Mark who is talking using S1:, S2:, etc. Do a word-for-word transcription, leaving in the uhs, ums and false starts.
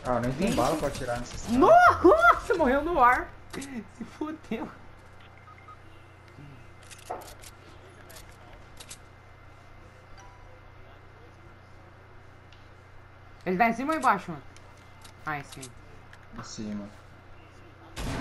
S1: Ah, nem tem bala pra atirar nesses caras.
S2: Nossa, morreu no ar. Se fodeu. Ele tá em cima ou embaixo, mano? Ah, em cima.
S1: Em cima.